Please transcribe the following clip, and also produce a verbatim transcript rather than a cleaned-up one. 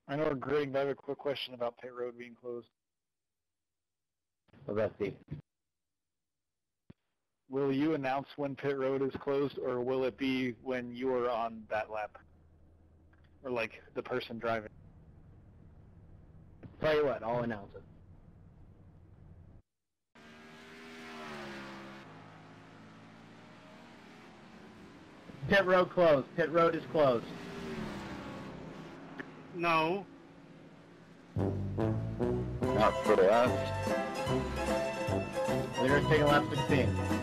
I know we're grading, but I have a quick question about pit road being closed. Well, that's Steve. Will you announce when pit road is closed, or will it be when you are on that lap? Or like the person driving? Tell you what, I'll announce it. Pit road closed. Pit road is closed. No. Not for us. Leader's taking lap sixteen.